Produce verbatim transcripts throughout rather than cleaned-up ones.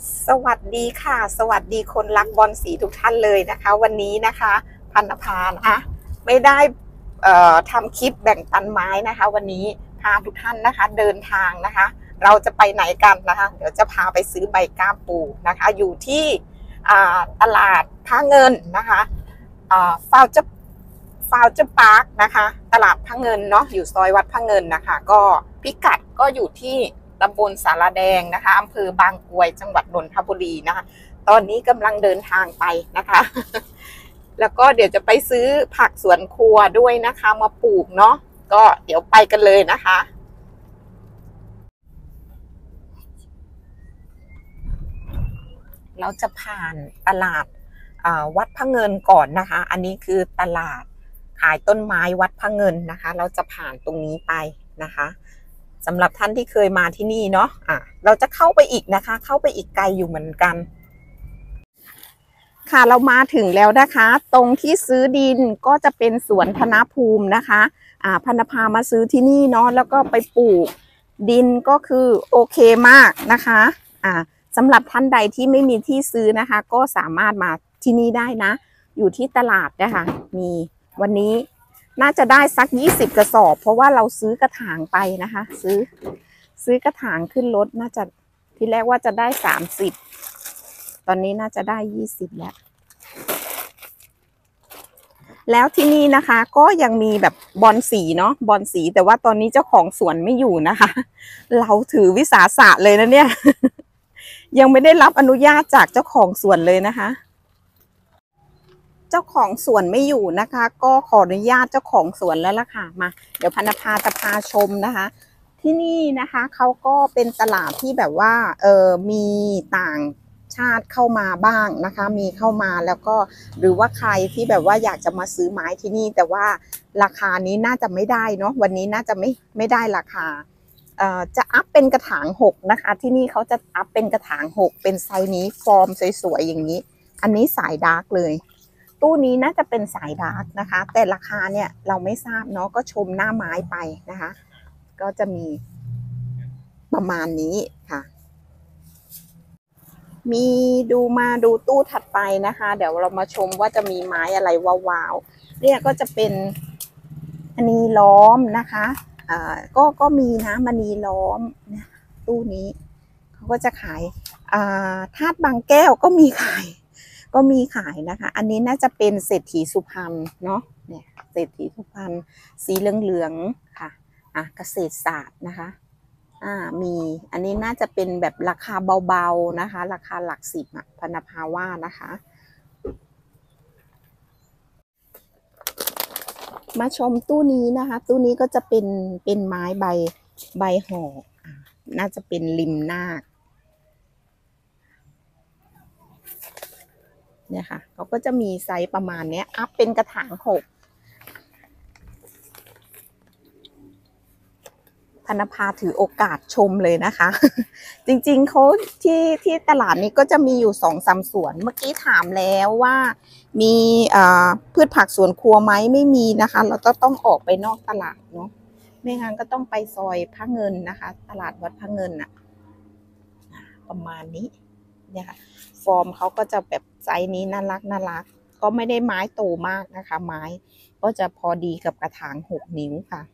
สวัสดีค่ะสวัสดีคนรักบอลสีทุกท่านเลยนะคะวันนี้นะคะพันธพานะคะไม่ได้เอ่อทำคลิปแบ่งปันไม้นะคะวันนี้พาทุกท่านนะคะเดินทางนะคะเราจะไปไหนกันนะคะเดี๋ยวจะพาไปซื้อใบก้ามปูนะคะอยู่ที่ตลาดพระเงินนะคะฟาวเจอร์ฟาวเจอร์พาร์คนะคะตลาดพระเงินเนาะอยู่ซอยวัดพระเงินนะคะก็พิกัดก็อยู่ที่ตำบลสารแดงนะคะอำเภอบางกรวยจังหวัดนนทบุรีนะคะตอนนี้กำลังเดินทางไปนะคะแล้วก็เดี๋ยวจะไปซื้อผักสวนครัวด้วยนะคะมาปลูกเนาะก็เดี๋ยวไปกันเลยนะคะเราจะผ่านตลาดวัดพระเงินก่อนนะคะอันนี้คือตลาดขายต้นไม้วัดพระเงินนะคะเราจะผ่านตรงนี้ไปนะคะสำหรับท่านที่เคยมาที่นี่เนาะอ่ะเราจะเข้าไปอีกนะคะเข้าไปอีกไกลอยู่เหมือนกันค่ะเรามาถึงแล้วนะคะตรงที่ซื้อดินก็จะเป็นสวนธนภูมินะคะอ่าพันธภามาซื้อที่นี่เนาะแล้วก็ไปปลูกดินก็คือโอเคมากนะคะอ่าสำหรับท่านใดที่ไม่มีที่ซื้อนะคะก็สามารถมาที่นี่ได้นะอยู่ที่ตลาดนะคะมีวันนี้น่าจะได้สักยี่สิบกระสอบเพราะว่าเราซื้อกระถางไปนะคะซื้อซื้อกระถางขึ้นรถน่าจะที่แรกว่าจะได้สามสิบตอนนี้น่าจะได้ยี่สิบแล้วแล้วที่นี่นะคะก็ยังมีแบบบอนสีเนาะบอนสีแต่ว่าตอนนี้เจ้าของสวนไม่อยู่นะคะเราถือวิสาสะเลยนะเนี่ยยังไม่ได้รับอนุญาตจากเจ้าของสวนเลยนะคะเจ้าของสวนไม่อยู่นะคะก็ขออนุญาตเจ้าของสวนแล้วล่ะค่ะมาเดี๋ยวพันธภาจะพาชมนะคะที่นี่นะคะเขาก็เป็นตลาดที่แบบว่าเออมีต่างชาติเข้ามาบ้างนะคะมีเข้ามาแล้วก็หรือว่าใครที่แบบว่าอยากจะมาซื้อไม้ที่นี่แต่ว่าราคานี้น่าจะไม่ได้เนาะวันนี้น่าจะไม่ไม่ได้ราคาเอ่อจะอัพเป็นกระถางหกนะคะที่นี่เขาจะอัพเป็นกระถางหกเป็นไซส์นี้ฟอร์มสวยๆอย่างนี้อันนี้สายดาร์กเลยตู้นี้น่าจะเป็นสายดาร์กนะคะแต่ราคาเนี่ยเราไม่ทราบเนาะก็ชมหน้าไม้ไปนะคะก็จะมีประมาณนี้ค่ะมีดูมาดูตู้ถัดไปนะคะเดี๋ยวเรามาชมว่าจะมีไม้อะไรว้าวๆเนี่ยก็จะเป็นมณีล้อมนะคะอ่าก็ก็มีนะมณีล้อมเนี่ยตู้นี้เขาก็จะขายอ่าธาตุบางแก้วก็มีขายก็มีขายนะคะอันนี้น่าจะเป็นเศรษฐีสุพรรณเนาะเนี่ยเศรษฐีสุพรรณสีเหลืองๆค่ะอ่ะเกษตรศาสตร์นะคะอ่ามีอันนี้น่าจะเป็นแบบราคาเบาๆนะคะราคาหลักสิบอะพันธภาว่านะคะมาชมตู้นี้นะคะตู้นี้ก็จะเป็นเป็นไม้ใบใบห่อน่าจะเป็นริมนาคเนี่ยค่ะเขาก็จะมีไซส์ประมาณนี้อัพเป็นกระถางหกพันธภาถือโอกาสชมเลยนะคะจริงๆเขาที่ที่ตลาดนี้ก็จะมีอยู่สองสามสวนเมื่อกี้ถามแล้วว่ามีพืชผักสวนครัวไหมไม่มีนะคะเราก็ต้องออกไปนอกตลาดเนาะไม่งั้นก็ต้องไปซอยพระเงินนะคะตลาดวัดพระเงินอะประมาณนี้เนี่ยค่ะฟอร์มเขาก็จะแบบไซส์นี้น่ารักน่ารักก็ไม่ได้ไม้โตมากนะคะไม้ก็จะพอดีกับกระถางหกนิ้วค่ะ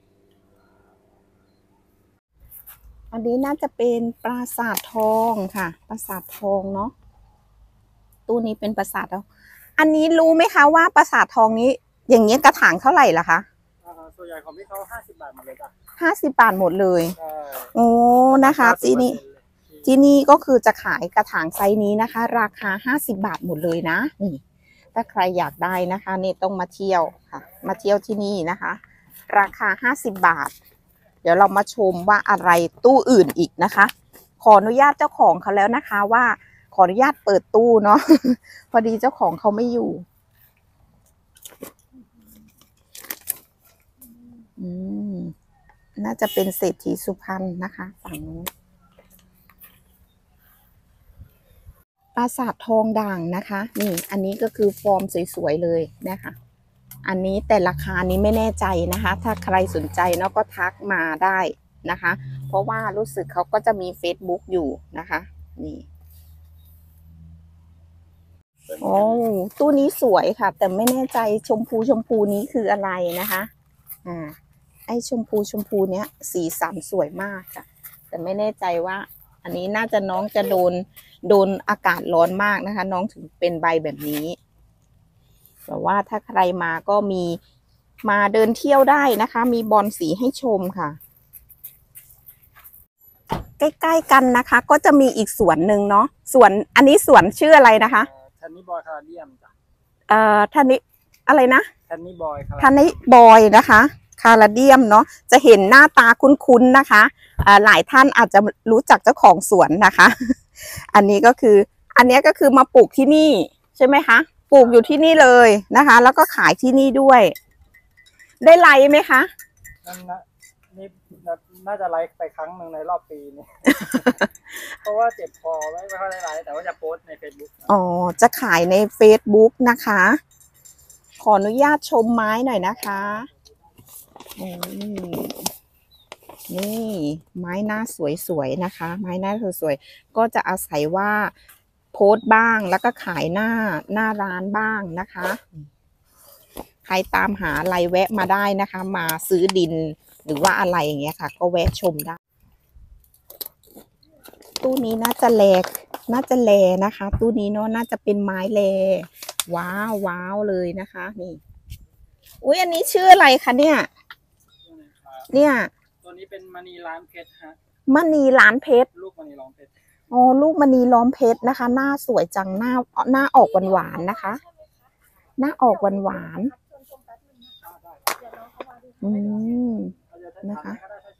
อันนี้น่าจะเป็นปราสาททองค่ะปราสาททองเนาะตู้นี้เป็นปราสาททองอันนี้รู้ไหมคะว่าปราสาททองนี้อย่างเงี้ยกระถางเท่าไหร่ล่ะคะส่วนใหญ่ของพี่เขาห้าสิบบาทหมดเลยจ้ะห้าสิบบาทหมดเลยโอ้นะคะที่นี่ที่นี่ก็คือจะขายกระถางไซส์นี้นะคะราคาห้าสิบบาทหมดเลยนะนี่ถ้าใครอยากได้นะคะนี่ต้องมาเที่ยวค่ะมาเที่ยวที่นี่นะคะราคาห้าสิบบาทเดี๋ยวเรามาชมว่าอะไรตู้อื่นอีกนะคะขออนุญาตเจ้าของเขาแล้วนะคะว่าขออนุญาตเปิดตู้เนาะพอดีเจ้าของเขาไม่อยู่อืมน่าจะเป็นเศรษฐีสุพรรณนะคะฝั่งนู้นปราสาททองด่างนะคะนี่อันนี้ก็คือฟอร์มสวยๆเลยนะคะอันนี้แต่ราคานี้ไม่แน่ใจนะคะถ้าใครสนใจเนาะก็ทักมาได้นะคะเพราะว่ารู้สึกเขาก็จะมี Facebook อยู่นะคะนี่โอ้ตู้นี้สวยค่ะ แต่ไม่แน่ใจชมพูชมพูนี้คืออะไรนะคะอ่าไอชมพูชมพูเนี้ยสีสันสวยมากค่ะ แต่ไม่แน่ใจว่า อันนี้น่าจะน้องจะโดนโดนอากาศร้อนมากนะคะ น้องถึงเป็นใบแบบนี้แต่ว่าถ้าใครมาก็มีมาเดินเที่ยวได้นะคะ มีบอลสีให้ชมค่ะ ใกล้ๆกันนะคะ ก็จะมีอีกสวนหนึ่งเนาะสวนอันนี้สวนชื่ออะไรนะคะแทนนี่บอยคาราเดียมจ้ะเอ่อท่านนี้อะไรนะแทนนี่บอยครับท่านนี้บอยนะคะคาราเดียมเนาะจะเห็นหน้าตาคุ้นๆนะคะอ่าหลายท่านอาจจะรู้จักเจ้าของสวนนะคะ อันนี้ก็คืออันนี้ก็คือมาปลูกที่นี่ใช่ไหมคะปลูกอยู่ที่นี่เลยนะคะ แล้วก็ขายที่นี่ด้วย ได้ไลฟ์ไหมคะนั่นนะนี่น่าจะไลฟ์ไปครั้งหนึ่งในรอบปีนี้ เพราะว่าเจ็บคอไม่ไม่ค่อยได้ไลฟ์แต่ว่าจะโพสต์ใน Facebook อ๋อจะขายใน Facebook นะคะ ขออนุญาตชมไม้หน่อยนะคะอืมนี่ไม้หน้าสวยๆนะคะ ไม้หน้าสวยๆก็จะอาศัยว่าโพสต์บ้างแล้วก็ขายหน้าหน้าร้านบ้างนะคะ ใครตามหาอะไรแวะมาได้นะคะ มาซื้อดินหรือว่าอะไรอย่างเงี้ยค่ะ ก็แวะชมได้ ตู้นี้น่าจะแลกน่าจะแลนะคะ ตู้นี้เนาะน่าจะเป็นไม้แลว้าวว้าวเลยนะคะนี่อุ้ยอันนี้ชื่ออะไรคะเนี่ยเนี่ยตัวนี้เป็นมณีล้านเพชรฮะมณีล้านเพชรลูกมณีล้านเพชรอ๋อลูกมณีล้อมเพชรนะคะ หน้าสวยจังหน้าหน้าออกหวานๆนะคะ หน้าออกหวานๆอืมนะคะ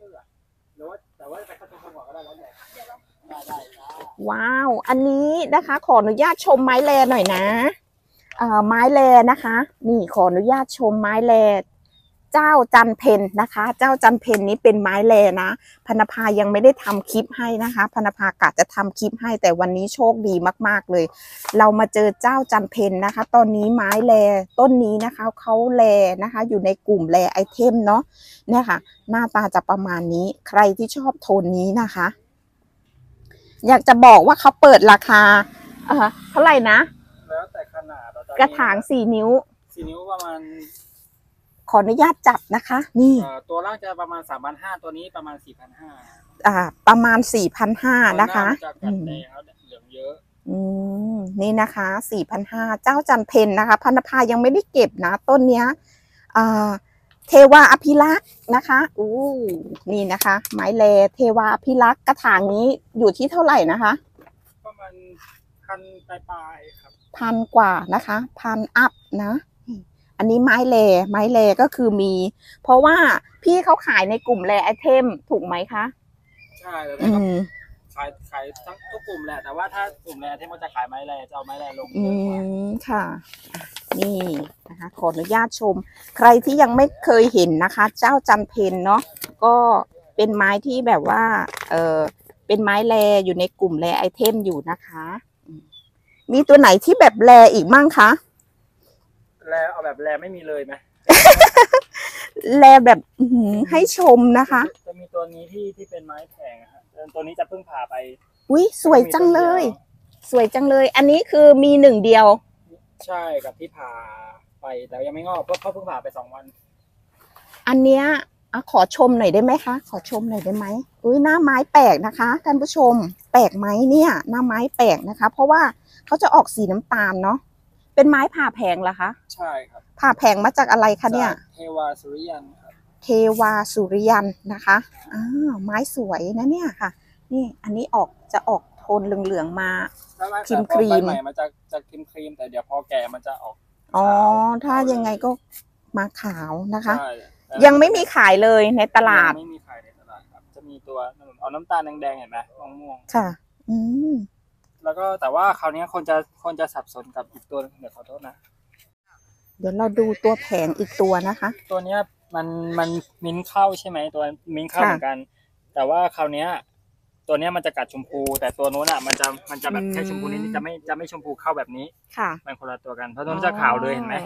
ว้าว อันนี้นะคะ ขออนุญาตชมไม้แลหน่อยนะเอ่อไม้แลนะคะ นี่ขออนุญาตชมไม้แลเจ้าจันเพนนะคะ เจ้าจันเพนนี้เป็นไม้แลนะพนภายังไม่ได้ทำคลิปให้นะคะพนภากะจะทำคลิปให้แต่วันนี้โชคดีมากๆเลย เรามาเจอเจ้าจันเพนนะคะ ตอนนี้ไม้แลต้นนี้นะคะเขาแลนะคะ อยู่ในกลุ่มแลไอเทมเนาะเนี่ยค่ะ หน้าตาจะประมาณนี้ใครที่ชอบโทนนี้นะคะ อยากจะบอกว่าเขาเปิดราคาเอ่อเท่าไหร่นะแล้วแต่ขนาดกระถางสี่นิ้วสี่นิ้วประมาณขออนุญาตจับนะคะ นี่เอ่อตัวล่างจะประมาณสามพันห้าตัวนี้ประมาณสี่พันห้าอ่าประมาณสี่พันห้านะคะจะกัดแดงแล้วเหลืองเยอะอืมนี่นะคะสี่พันห้าเจ้าจันเพนนะคะพันภายังไม่ได้เก็บนะต้นเนี้ยอ่าเทวาอภิรักษ์นะคะอู้นี่นะคะ ไม้แลเทวาอภิรักษ์กระถางนี้อยู่ที่เท่าไหร่นะคะประมาณพันปลายๆครับพันกว่านะคะพันอัพนะอันนี้ไม้แลไม้แลก็คือมี เพราะว่าพี่เขาขายในกลุ่มแลไอเทมถูกไหมคะใช่แล้วอืก็มขายขายทั้งทุกกลุ่มแหละแต่ว่าถ้ากลุ่มแรที่มันจะขายไม้แรจะเอาไม้แรลงอืมค่ะนี่นะคะขออนุญาตชม ใครที่ยังไม่เคยเห็นนะคะ เจ้าจันเพนเนาะก็เป็นไม้ที่แบบว่าเออเป็นไม้แลอยู่ในกลุ่มแลไอเทมอยู่นะคะมีตัวไหนที่แบบแลอีกมั่งคะแลเอาแบบแลไม่มีเลยไหมแลแบบให้ชมนะคะจะมีตัวนี้ที่ที่เป็นไม้แข็งครับตัวนี้จะเพิ่งผ่าไปอุ้ยสวยจังเลย สวยจังเลย อันนี้คือมีหนึ่งเดียวใช่กับที่ผ่าไปแต่ยังไม่งอกเพราะเขาเพิ่งผ่าไปสองวันอันเนี้ยอะขอชมหน่อยได้ไหมคะขอชมหน่อยได้ไหมอุ้ยหน้าไม้แปลกนะคะท่านผู้ชมแปลกไหมเนี่ยหน้าไม้แปลกนะคะ เพราะว่าเขาจะออกสีน้ำตาลเนาะเป็นไม้ผ่าแผงเหรอคะใช่ครับผ่าแผงมาจากอะไรคะเนี่ยเทวาสุริยันครับเทวาสุริยันนะคะอ้าวไม้สวยนะเนี่ยค่ะนี่อันนี้ออกจะออกโทนเหลืองๆมาครีมครีมใหม่มันจะจะครีมครีมแต่เดี๋ยวพอแก่มันจะออกอ๋อถ้ายังไงก็มาขาวนะคะยังไม่มีขายเลยในตลาดไม่มีขายในตลาดครับจะมีตัวเอาน้ำตาลแดงๆเห็นไหมม่วงๆค่ะอืมแล้วก็แต่ว่าคราวนี้คนจะคนจะสับสนกับอีกตัวเดี๋ยวขอโทษนะเดี๋ยวเราดูตัวแผงอีกตัวนะคะตัวเนี้ยมันมันมิ้นเข้าใช่ไหมตัวมิ้นเข้าเหมือนกันแต่ว่าคราวนี้ตัวเนี้ยมันจะกัดชมพูแต่ตัวนู้นอ่ะมันจะมันจะแบบแค่ชมพูนี้จะไม่จะไม่ชมพูเข้าแบบนี้ค่ะมันคนละตัวกันเพราะตัวนู้นจะขาวเลยเห็นไหม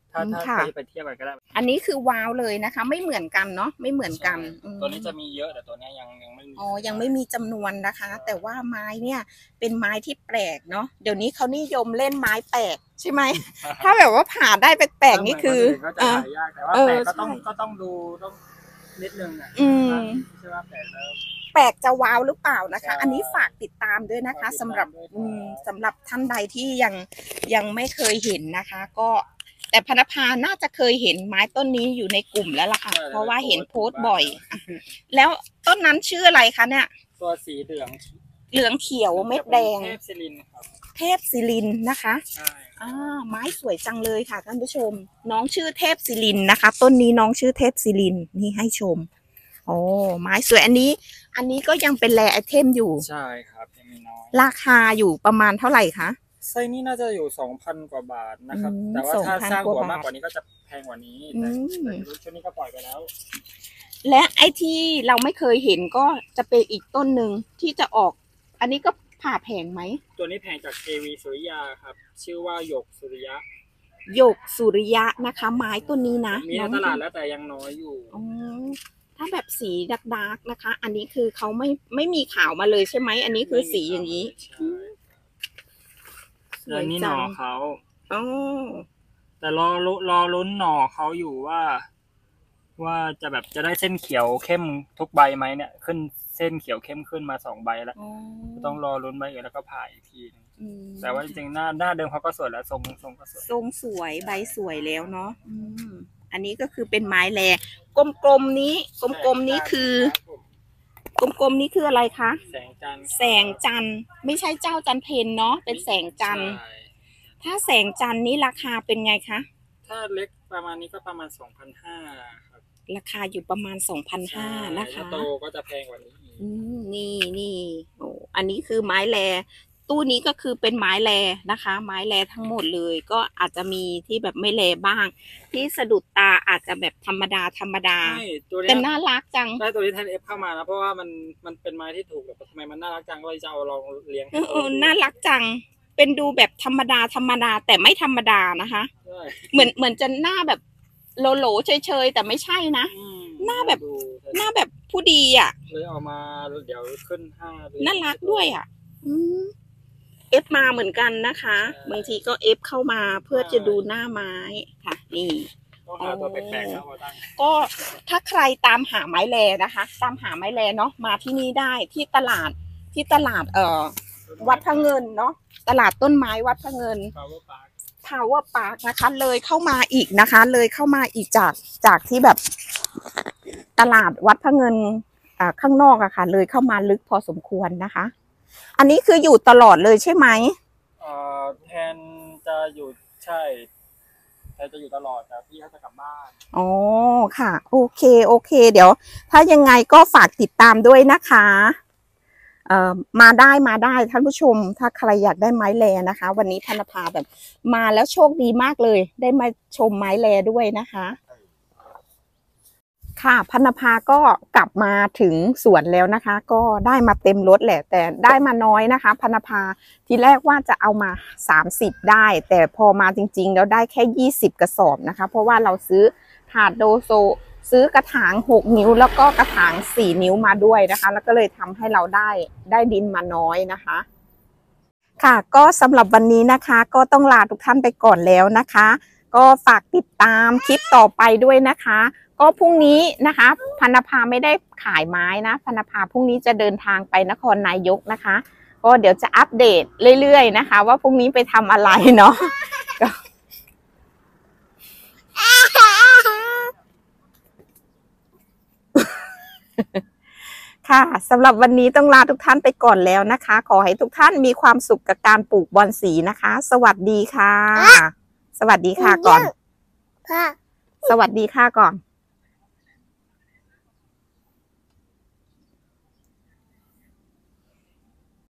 ถ้าอืมถ้าค่ะไปไปเทียบกันก็ได้อันนี้คือว้าวเลยนะคะ ไม่เหมือนกันเนาะไม่เหมือนกันใช่อืมตัวนี้จะมีเยอะแต่ตัวเนี้ยยังยังไม่มีอ๋อยังไม่มีจำนวนนะคะ แต่ว่าไม้เนี่ยเป็นไม้ที่แปลกเนาะเดี๋ยวนี้เขานิยมเล่นไม้แปลกใช่ไหม ถ้าแบบว่าผ่าได้แปลกๆนี่คือก็จะอ่ะหายากแต่ว่าเออแปลกก็ต้องใช่ก็ต้องดูต้องนิดนึงอ่ะอืมใช่ว่าแปลกแล้วแปลกจะว้าวหรือเปล่านะคะใช่อันนี้ฝากติดตามด้วยนะคะฝากติดตามสำหรับด้วยครับอืมสำหรับท่านใดที่ยังยังไม่เคยเห็นนะคะ ก็แต่พนภาน่าจะเคยเห็นไม้ต้นนี้อยู่ในกลุ่มแล้วล่ะค่ะ เพราะว่าเห็นโพสต์บ่อยอ่ะแล้วต้นนั้นชื่ออะไรคะเนี่ยตัวสีเหลืองเหลืองเขียวเม็ดแดงเทพศิรินทร์ครับเทพศิรินทร์นะคะใช่อ่าไม้สวยจังเลยค่ะท่านผู้ชม น้องชื่อเทพศิรินทร์นะคะ ต้นนี้น้องชื่อเทพศิรินทร์นี่ให้ชมโอ้ไม้สวยอันนี้ อันนี้ก็ยังเป็นแรไอเทมอยู่ใช่ครับยังมีน้อยราคาอยู่ประมาณเท่าไหร่คะไซส์นี้น่าจะอยู่สองพันกว่าบาทนะครับอืมแต่ว่าถ้าสองพันสร้างหัวกว่าบาทมากกว่านี้ก็จะแพงกว่านี้อืแต่มแต่รุ่นชุดนี้ก็ปล่อยไปแล้วและไอ้ที่เราไม่เคยเห็นก็จะเป็นอีกต้นหนึ่งที่จะออก อันนี้ก็ผ่าแผงไหมตัวนี้แพงจากเทวีสุริยาครับ ชื่อว่าหยกสุริยะหยกสุริยะนะคะ ไม้ต้นนี้นะมีในน้องตลาดแล้วแต่ยังน้อยอยู่อ๋อถ้าแบบสีดักดาร์กๆนะคะ อันนี้คือเขาไม่ไม่มีขาวมาเลยใช่ไหม อันนี้คือสีอย่างนี้ใช่แล้วนี่หน่อเขาอ๋อแต่รอรุรอลุ้นหน่อเขาอยู่ว่า ว่าจะแบบจะได้เส้นเขียวเข้มทุกใบไหมเนี่ย ขึ้นเส้นเขียวเข้มขึ้นมาสองใบแล้วอ๋อต้องรอลุ้นใบอื่นแล้วก็ผ่าอีกทีนึงอืมแต่ว่าจริงๆหน้าหน้าเดิมเขาก็สวยแล้วทรงทรงก็สวยทรงสวยใบสวยแล้วเนาะอืมอันนี้ก็คือเป็นไม้แลกลมๆนี้ กลมๆนี้คือ กลมๆนี้คืออะไรคะแสงจันทร์แสงจันทร์ไม่ใช่เจ้าจันเพนเนาะเป็นแสงจันทร์ใช่ถ้าแสงจันทร์นี้ราคาเป็นไงคะถ้าเล็กประมาณนี้ก็ประมาณสองพันห้าครับราคาอยู่ประมาณ สองพันห้าร้อย นะถ้าคะโตก็จะแพงกว่านี้อีกอืมนี่นี่โอ้อันนี้คือไม้แลตู้นี้ก็คือเป็นไม้แลนะคะ ไม้แลทั้งหมดเลย ก็อาจจะมีที่แบบไม่แลบ้าง ที่สะดุดตาอาจจะแบบธรรมดาธรรมดาใช่ตัวเนี้แต่ยน่ารักจังได้ตัวนี้แทนเอฟเข้ามานะเพราะว่ามันมันเป็นไม้ที่ถูกแต่ทำไมมันน่ารักจังก็เลยจะเอาลองเลี้ยงเออเออน่ารักจัง เป็นดูแบบธรรมดาธรรมดาแต่ไม่ธรรมดานะคะใช่เหมือนเหมือนจะหน้าแบบโลโลเฉยๆแต่ไม่ใช่นะอืมหน้าแบบดูหน้าแบบผู้ดีอ่ะเลยเอามาเดี๋ยวขึ้นห้าเลยน่ารักด้วยอ่ะอืมเอฟมาเหมือนกันนะคะ บางทีก็เอฟเข้ามาเพื่อจะดูหน้าไม้ค่ะ นี่ต้องหาตัวแปลกๆแล้วมาตั้งก็ถ้าใครตามหาไม้แลนะคะ ตามหาไม้แลเนาะมาที่นี่ได้ที่ตลาดที่ตลาดเอ่อวัดพระเงินเนาะตลาดต้นไม้วัดพระเงิน Power Park Power Park นะคะ เลยเข้ามาอีกนะคะ เลยเข้ามาอีกจากจากที่แบบตลาดวัดพระเงินอ่าข้างนอกอะค่ะ เลยเข้ามาลึกพอสมควรนะคะ อันนี้คืออยู่ตลอดเลยใช่ไหมเอ่อแทนจะอยู่ใช่แทนจะอยู่ตลอดแต่พี่เขาจะกลับบ้านอ๋อค่ะโอเคโอเค เดี๋ยว ถ้ายังไงก็ฝากติดตามด้วยนะคะเอ่อมาได้มาได้ท่านผู้ชม ถ้าใครอยากได้ไม้แลนะคะ วันนี้ธนภาแบบมาแล้วโชคดีมากเลย ได้มาชมไม้แลด้วยนะคะ ค่ะพนภาก็กลับมาถึงสวนแล้วนะคะ ก็ได้มาเต็มรถแหละ แต่ได้มาน้อยนะคะพนภาทีแรกว่าจะเอามาสามสิบได้ แต่พอมาจริงๆแล้วได้แค่ยี่สิบกระสอบนะคะ เพราะว่าเราซื้อถาดโดโซซื้อกระถางหกนิ้วแล้วก็กระถางสี่นิ้วมาด้วยนะคะ แล้วก็เลยทำให้เราได้ได้ดินมาน้อยนะคะ ค่ะก็สำหรับวันนี้นะคะ ก็ต้องลาทุกท่านไปก่อนแล้วนะคะ ก็ฝากติดตามคลิปต่อไปด้วยนะคะ ก็พรุ่งนี้นะคะพนภาไม่ได้ขายไม้นะพนภาพรุ่งนี้จะเดินทางไปนครนายกนะคะ ก็เดี๋ยวจะอัปเดตเรื่อยๆนะคะ ว่าพรุ่งนี้ไปทำอะไรเนาะ ค่ะสำหรับวันนี้ต้องลาทุกท่านไปก่อนแล้วนะคะ ขอให้ทุกท่านมีความสุขกับการปลูกบอนสีนะคะ สวัสดีค่ะ สวัสดีค่ะก่อน สวัสดีค่ะก่อน